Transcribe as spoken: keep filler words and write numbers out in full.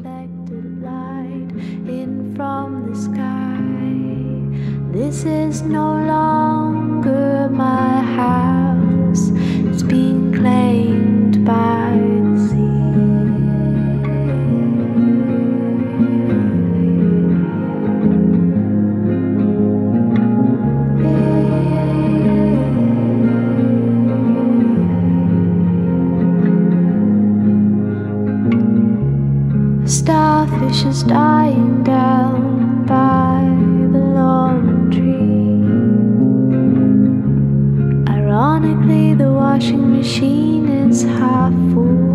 reflected light in from the sky. This is no longer my house, it's being claimed by the sea. Starfish is dying down by the laundry. Ironically, the washing machine is half full.